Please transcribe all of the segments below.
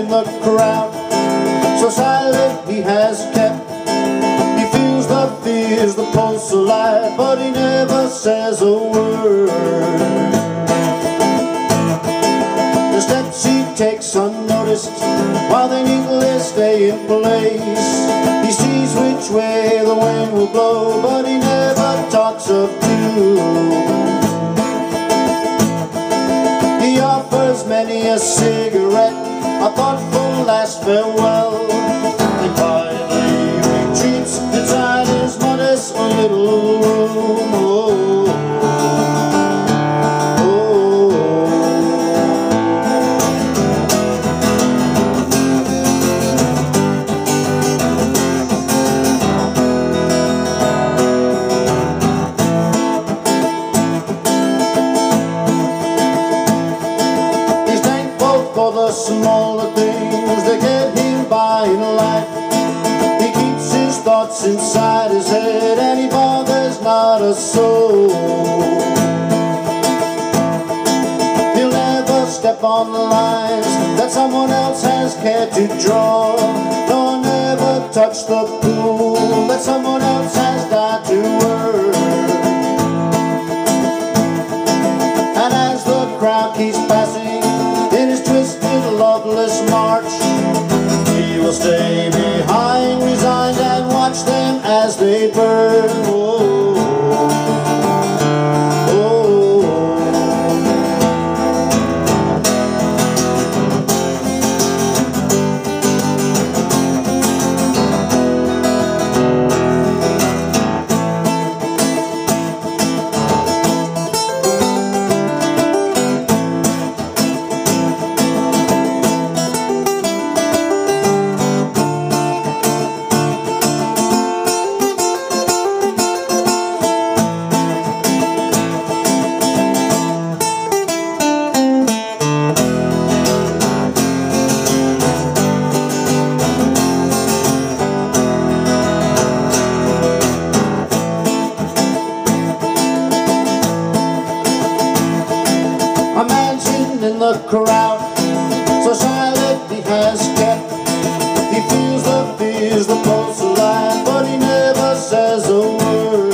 in the crowd, so silent he has kept. He feels the fears, the pulse alive, but he never says a word. The steps he takes unnoticed, while they neatly stay in place. He sees which way the wind will blow, but he never talks of doom. He offers many a cigarette, a thoughtful last farewell, and finally retreats inside his modest little room. Oh, for the smaller things that get him by in life. He keeps his thoughts inside his head, and he bothers not a soul. He'll never step on the lines that someone else has cared to draw, nor never touch the pool that someone else has died to earn. And as the crowd keeps passing in his twisted, loveless march, he will stay behind, resigned, and watch them as they burn. Oh, in the crowd, so silent he has kept. He feels the fears, the pulse alive, but he never says a word.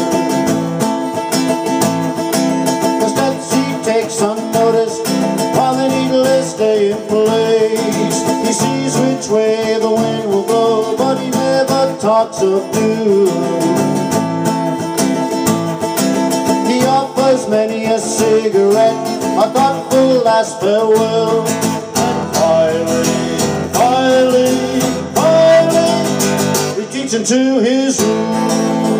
The steps he takes unnoticed, while they neatly stay in place. He sees which way the wind will blow, but he never talks of doom. He offers many a cigarette, a thoughtful last farewell, and finally, retreats into his room.